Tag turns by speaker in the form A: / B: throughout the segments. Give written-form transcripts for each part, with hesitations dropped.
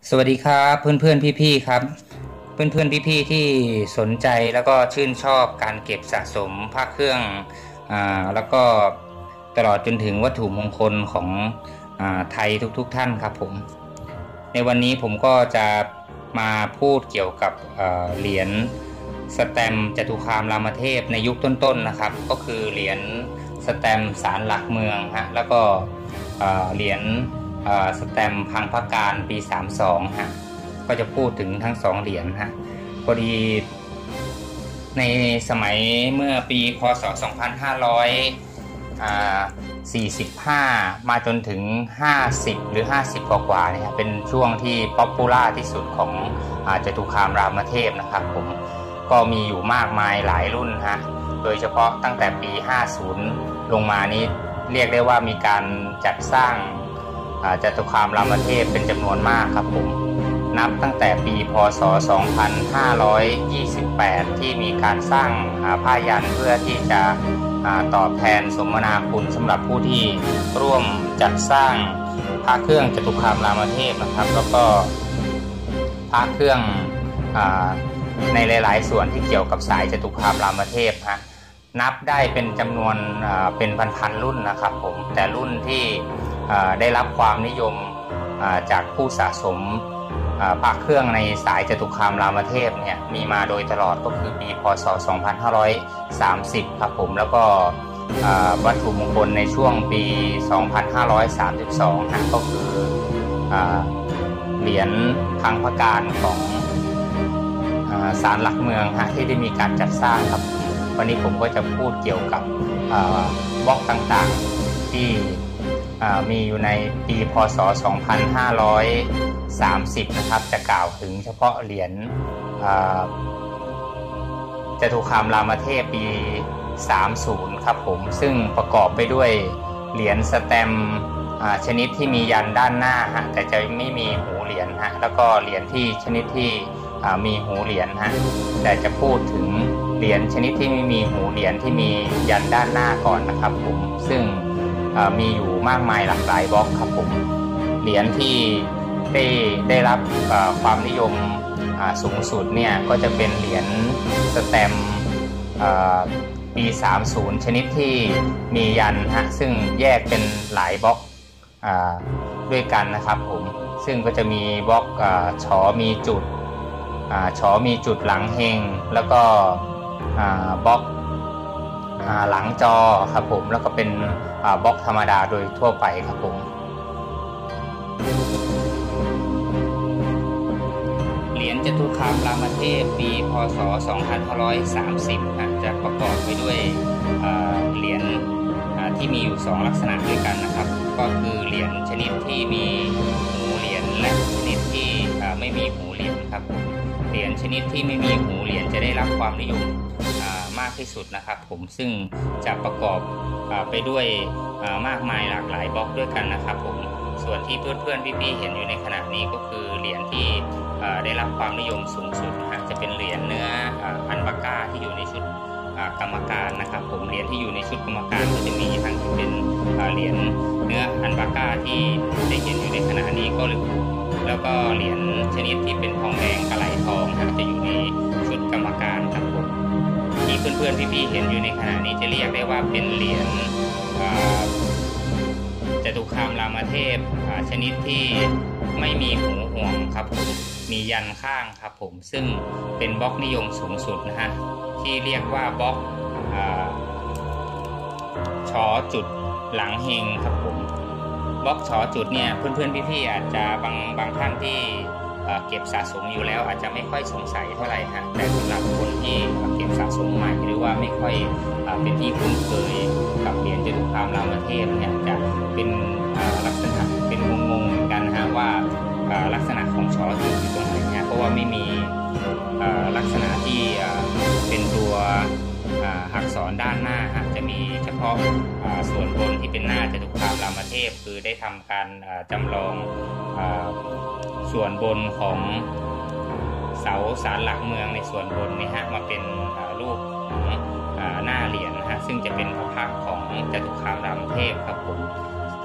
A: สวัสดีครับเพื่อนๆพี่ๆครับเพื่อนๆพี่ๆที่สนใจแล้วก็ชื่นชอบการเก็บสะสมพระเครื่องแล้วก็ตลอดจนถึงวัตถุมงคลของไทยทุกๆท่านครับผมในวันนี้ผมก็จะมาพูดเกี่ยวกับเหรียญสแตมป์จตุคามรามเทพในยุคต้นๆนะครับก็คือเหรียญสแตมป์ศาลหลักเมืองฮะแล้วก็เหรียญสแตมป์พังพระการปี32ฮะก็จะพูดถึงทั้ง2เหรียญฮะพอดีในสมัยเมื่อปีพศ2545มาจนถึง50หรือ50กว่าเนี่ยเป็นช่วงที่ป๊อปปูล่าที่สุดของจตุคามรามเทพนะครับผมก็มีอยู่มากมายหลายรุ่นฮะโดยเฉพาะตั้งแต่ปี50ลงมานี้เรียกได้ว่ามีการจัดสร้างจตุคามรามเทพเป็นจำนวนมากครับผมนับตั้งแต่ปีพศ2528ที่มีการสร้างผ้ายันเพื่อที่จะตอบแทนสมนาคุณสำหรับผู้ที่ร่วมจัดสร้างพระเครื่องจตุคามรามเทพนะครับแล้วก็พระเครื่องในหลายๆส่วนที่เกี่ยวกับสายจตุคามรามเทพฮะนับได้เป็นจำนวนเป็นพันรุ่นนะครับผมแต่รุ่นที่ได้รับความนิยมจากผู้สะสมพระเครื่องในสายจตุคามรามเทพเนี่ยมีมาโดยตลอดก็คือปีพศ2530ครับผมแล้วก็วัตถุมงคลในช่วงปี2532ก็คือเหรียญพังพระการของศาลหลักเมืองที่ได้มีการจัดสร้างครับวันนี้ผมก็จะพูดเกี่ยวกับบล็อกต่างๆที่มีอยู่ในปีพศ2530นะครับจะกล่าวถึงเฉพาะเหรียญจตุคามรามเทพปี30ครับผมซึ่งประกอบไปด้วยเหรียญสแตมป์ชนิดที่มียันด้านหน้าแต่จะไม่มีหูเหรียญแล้วก็เหรียญที่ชนิดที่มีหูเหรียญแต่จะพูดถึงเหรียญชนิดที่ไม่มีหูเหรียญที่มียันด้านหน้าก่อนนะครับผมซึ่งมีอยู่มากมายหลากหลายบล็อกครับผมเหรียญที่ได้รับความนิยมสูงสุดเนี่ยก็จะเป็นเหรียญสแตมป์ปี30ชนิดที่มียันซึ่งแยกเป็นหลายบล็อกด้วยกันนะครับผมซึ่งก็จะมีบล็อกฉอมีจุดฉอมีจุดหลังเฮงแล้วก็บล็อกหลังจอครับผมแล้วก็เป็นบล็อกธรรมดาโดยทั่วไปครับผมเหรียญจตุคามรามเทพปีพศ2530จะประกอบไปด้วยเหรียญที่มีอยู่2ลักษณะด้วยกันนะครับก็คือเหรียญชนิดที่มีหูเหรียญและชนิดที่ไม่มีหูเหรียญครับเหรียญชนิดที่ไม่มีหูเหรียญจะได้รับความนิยมมากที่สุดนะครับผมซึ่งจะประกอบไปด้วยมากมายหลากหลายบล็อกด้วยกันนะครับผมส่วนที่เพื่อนๆพี่ๆเห็นอยู่ในขณะนี้ก็คือเหรียญที่ได้รับความนิยมสูงสุดจะเป็นเหรียญเนื้ออันบาก้าที่อยู่ในชุดกรรมการนะครับผมเหรียญที่อยู่ในชุดกรรมการก็จะมีทั้งที่เป็นเหรียญเนื้ออันบาก้าที่ได้เห็นอยู่ในขณะนี้ก็แล้วก็เหรียญชนิดที่เป็นทองแดงกระไหลทองจะอยู่ในชุดกรรมการครับผมที่เพื่อนๆพี่ๆเห็นอยู่ในขณะนี้จะเรียกได้ว่าเป็นเหรียญจตุคามรามเทพชนิดที่ไม่มีหูห่วงครับผมมียันข้างครับผมซึ่งเป็นบล็อกนิยมสูงสุดที่เรียกว่าบล็อกชอจุดหลังเฮงครับผมบล็อกชอจุดเนี่ยเพื่อนๆพี่ๆอาจจะบางท่านที่เก็บสะสมอยู่แล้วอาจจะไม่ค่อยสงสัยเท่าไหร่แต่สำหรับคนที่เก็บสะสมใหม่หรือว่าไม่ค่อยเป็นที่คุ้นเคยกับเหรียญจตุคามรามเทพเนี่ยจะเป็นลักษณะเป็นงงๆเหมือนกันว่าลักษณะของชอจุดอยู่ตรงไหนเพราะว่าไม่มีลักษณะที่เป็นตัวอักษรด้านหน้าจะมีเฉพาะส่วนบนที่เป็นหน้าจตุคามรามเทพคือได้ทำการจำลองส่วนบนของเสาศาลหลักเมืองในส่วนบนนี่มาเป็นรูปของหน้าเหรียญซึ่งจะเป็นพระพักตร์ของจตุคามรามเทพครับผม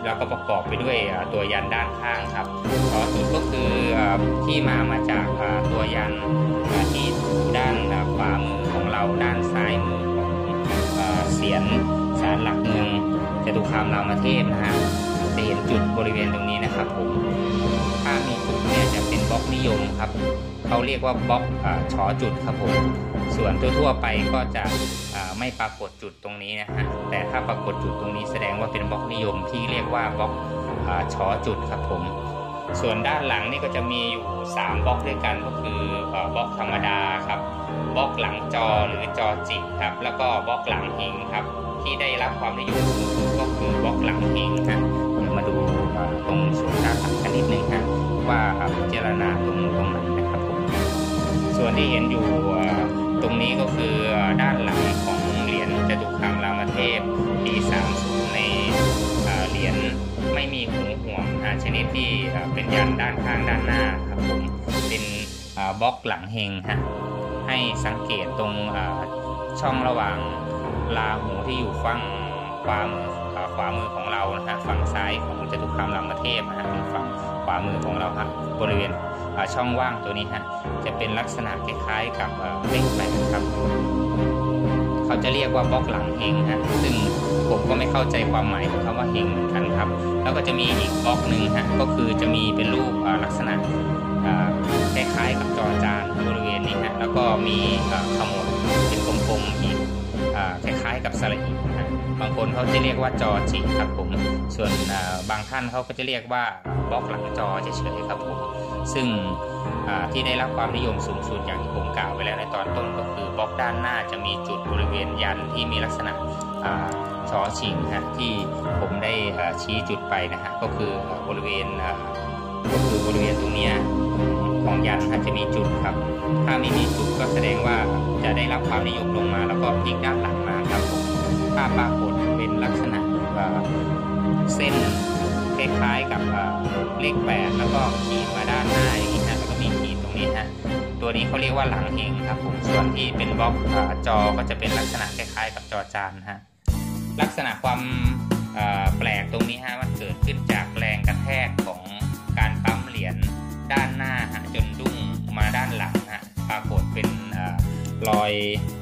A: แล้วก็ประกอบไปด้วยตัวยันด้านข้างครับชอจุดก็คือที่มาจากตัวยันที่ด้านขวามือของเราด้านซ้ายมือของเสียนศาลหลักเมืองจตุคามรามเทพนะฮะจะเห็นจุดบริเวณตรงนี้นะครับผมถ้ามีจุดเนี่ยจะเป็นบล็อกนิยมครับเขาเรียกว่าบล็อกชอจุดครับผมส่วนทั่วไปก็จะไม่ปรากฏจุดตรงนี้นะฮะแต่ถ้าปรากฏจุดตรงนี้แสดงว่าเป็นบล็อกนิยมที่เรียกว่าบล็อกชอจุดครับผมส่วนด้านหลังนี่ก็จะมีอยู่3บล็อกด้วยกันก็คือบล็อกธรรมดาครับบล็อกหลังจอหรือจอจิกครับแล้วก็บล็อกหลังหิงครับที่ได้รับความนิยมสูงสุดก็คือบล็อกหลังหิงฮะเดี๋ยวมาดูตรงส่วนด้านหลังกันนิดนึงฮะว่าพิจารณาตรงไหนนะครับผมส่วนที่เห็นอยู่ตรงนี้ก็คือด้านหลังของเหรียญจตุคามรามเทพปี30ในเหรียญไม่มีหูห่วงชนิดที่เป็นยันด้านข้างด้านหน้าครับผมเป็นบล็อกหลังเฮงฮะให้สังเกตตรงช่องระหว่างราหูที่อยู่ฝั่งขวามือของเรานะฮะฝั่งซ้ายของจตุคามรามเทพนะฮะเป็นฝั่งขวามือของเราฮะบริเวณช่องว่างตัวนี้ฮะจะเป็นลักษณะคล้ายๆกับเลข8ครับเขาจะเรียกว่าบล็อกหลังเฮงฮะซึ่งผมก็ไม่เข้าใจความหมายของคำว่าเฮงเหมือนกันครับแล้วก็จะมีอีกบล็อกหนึ่งฮะก็คือจะมีเป็นรูปลักษณะคล้ายๆกับจอจานบริเวณนี้ฮะแล้วก็มีขมวดเป็นกลมๆอีกคล้ายๆกับสระอีนะบางคนเขาจะเรียกว่าจอจิกครับผมส่วนบางท่านเขาก็จะเรียกว่าบล็อกหลังจอเฉยๆครับผมซึ่งที่ได้รับความนิยมสูงสุดอย่างที่ผมกล่าวไปแล้วในตอนต้นก็คือบล็อกด้านหน้าจะมีจุดบริเวณยันที่มีลักษณะชอชิงฮะที่ผมได้ชี้จุดไปนะฮะก็คือบริเวณตรงนี้ของยันจะมีจุดครับถ้าไม่มีจุดก็แสดงว่าจะได้รับความนิยมลงมาแล้วก็พลิกด้านหลังมาครับถ้าปรากฏเป็นลักษณะเส้นคล้ายๆกับเลข8แล้วก็ขีดมาด้านหน้าอย่างนี้ฮะแล้วก็มีขีดตรงนี้ฮะตัวนี้เขาเรียกว่าหลังเฮงครับผมส่วนที่เป็นบล็อกจอก็จะเป็นลักษณะคล้ายๆกับจอจานฮะลักษณะความแปลกตรงนี้ฮะมันเกิดขึ้นจากแรงกระแทกของการปั๊มเหรียญด้านหน้าฮะจนดุ้งมาด้านหลังฮะปรากฏเป็นรอย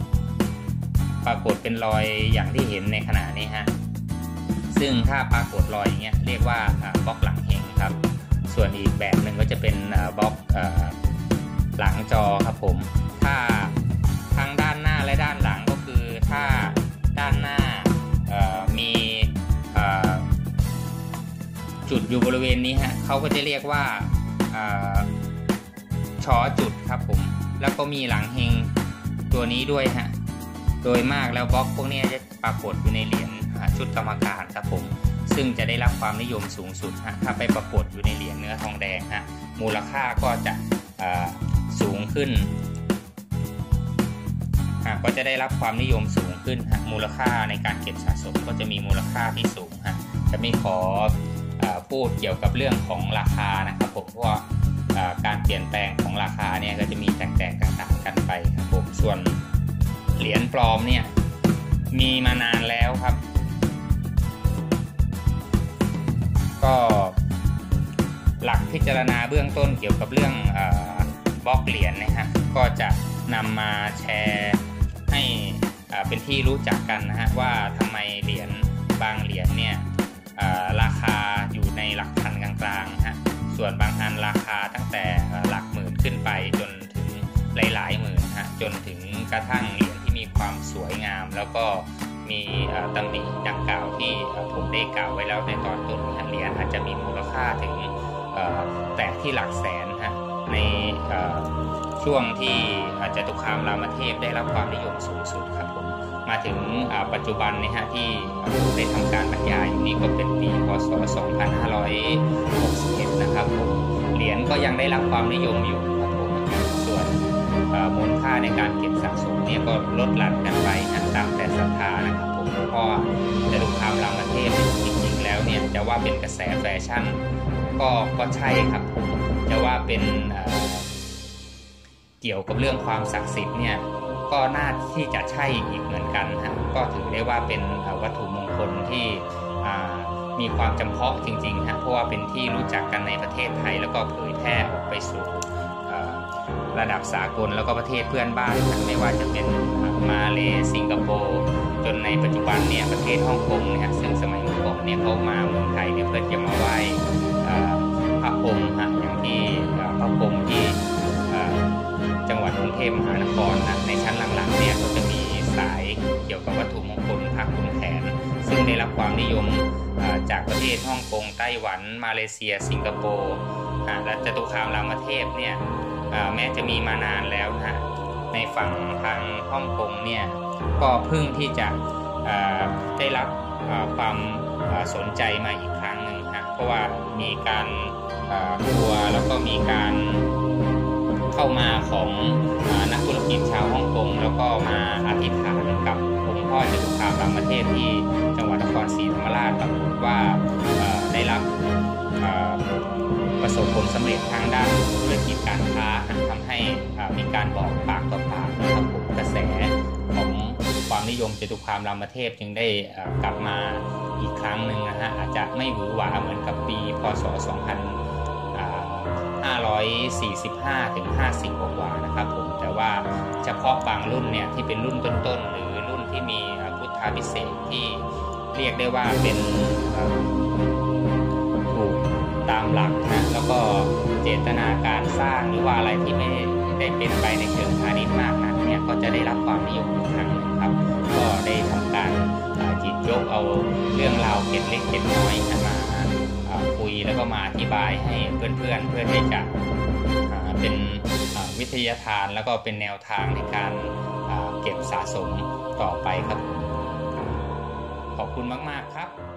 A: อย่างที่เห็นในขณะนี้ฮะซึ่งถ้าปรากฏรอยอย่างเงี้ยเรียกว่าบล็อกหลังเฮงครับส่วนอีกแบบหนึ่งก็จะเป็นบล็อกหลังจอครับผมถ้าทั้งด้านหน้าและด้านหลังก็คือถ้าด้านหน้ามีจุดอยู่บริเวณนี้ฮะเขาก็จะเรียกว่าชอจุดครับผมแล้วก็มีหลังเฮงตัวนี้ด้วยฮะโดยมากแล้วบล็อกพวกนี้จะปรากฏอยู่ในเหรียญชุดกรรมการครับผมซึ่งจะได้รับความนิยมสูงสุดฮะถ้าไปปรากฏอยู่ในเหรียญเนื้อทองแดงฮะมูลค่าก็จะสูงขึ้นก็จะได้รับความนิยมสูงขึ้นฮะมูลค่าในการเก็บสะสมก็จะมีมูลค่าที่สูงฮะจะไม่ขอพูดเกี่ยวกับเรื่องของราคานะครับผมเพราะว่าการเปลี่ยนแปลงของราคาเนี่ยก็จะมีแตกต่างกันไปครับผมส่วนเหรียญปลอมเนี่ยมีมานานแล้วครับก็หลักพิจารณาเบื้องต้นเกี่ยวกับเรื่องบล็อกเหรียญนะฮะก็จะนำมาแชร์ให้เป็นที่รู้จักกันนะฮะว่าทำไมเหรียญบางเหรียญเนี่ยราคาอยู่ในหลักพันกลางๆฮะส่วนบางอันราคาตั้งแต่หลักหมื่นขึ้นไปจนถึงหลายหมื่นฮะจนถึงกระทั่งเหรียญที่มีความสวยงามแล้วก็มีตำหนิดังกล่าวที่ผมได้กล่าวไว้แล้วในตอนต้นเหรียญอาจจะมีมูลค่าถึงแต่ที่หลักแสนฮะในช่วงที่จตุคามรามเทพได้รับความนิยมสูงสุดครับผมมาถึงปัจจุบันนี้ฮะที่ได้ทำการบรรยายอยู่นี้ก็เป็นปีพ.ศ. 2561นะครับผมเหรียญก็ยังได้รับความนิยมอยู่ครับผมส่วนมูลค่าในการเก็บสะสมเนี่ยก็ลดหลั่นกันไปตามแต่ศรัทธานะครับผมเพราะจตุคามรามเทพจริงๆแล้วเนี่ยจะว่าเป็นกระแสแฟชั่นก็ใช่ครับผมจะว่าเป็นเกี่ยวกับเรื่องความศักดิ์สิทธิ์เนี่ยก็น่าที่จะใช่อีกเหมือนกันฮะก็ถือได้ว่าเป็นวัตถุมงคลที่มีความจำเพาะจริงๆฮะเพราะว่าเป็นที่รู้จักกันในประเทศไทยแล้วก็เผยแพร่ออกไปสู่ระดับสากลแล้วก็ประเทศเพื่อนบ้านไม่ว่าจะเป็นมาเลสิงคโปร์จนในปัจจุบันเนี่ยประเทศฮ่องกงเนี่ยซึ่งสมัยก่อนเนี่ยเขามาเมืองไทยเนี่ยเพื่อจะมาไหว้พระพรหมอย่างที่พระพรหมที่จังหวัดกรุงเทพมหานครนะในชั้นหลังๆเนี่ยก็จะมีสายเกี่ยวกับวัตถุมงคลพระขุนแผนซึ่งได้รับความนิยมจากประเทศฮ่องกงไต้หวันมาเลเซียสิงคโปร์และจตุคามรามเทพเนี่ยแม้จะมีมานานแล้วนะในฝั่งทางฮ่องกงเนี่ยก็เพิ่งที่จะได้รับความสนใจมาอีกครั้งหนึ่งนะเพราะว่ามีการทัวร์แล้วก็มีการเข้ามาของนักธุรกิจชาวฮ่องกงแล้วก็มาอธิษฐานกับองค์พ่อจตุคามรามเทพที่จังหวัดนครศรีธรรมราชปรากฏว่าได้รับประสบผลสำเร็จทางด้านธุรกิจการค้าทำให้มีการบอกปากต่อปากนะครับผมกระแสของความนิยมจตุคามรามเทพจึงได้กลับมาอีกครั้งหนึ่งนะฮะอาจจะไม่หวือหวาเหมือนกับปีพ.ศ. 2545 ถึง 50 กว่านะครับผมแต่ว่าเฉพาะบางรุ่นเนี่ยที่เป็นรุ่นต้นๆหรือรุ่นที่มีพุทธาภิเษกที่เรียกได้ว่าเป็นถูกตามหลักนะแล้วก็เจตนาการสร้างหรือว่าอะไรที่ไม่ได้เป็นไปในเชิงพาณิชย์มากนักเนี่ยก็จะได้รับความนิยมอีกครั้งนึงครับก็ได้ทำการหยิบยกเอาเรื่องราวเกร็ดเล็กเกร็ดน้อยมาคุยแล้วก็มาอธิบายให้เพื่อนๆเพื่อที่จะเป็นวิทยาทานแล้วก็เป็นแนวทางในการเก็บสะสมต่อไปครับขอบคุณมากๆครับ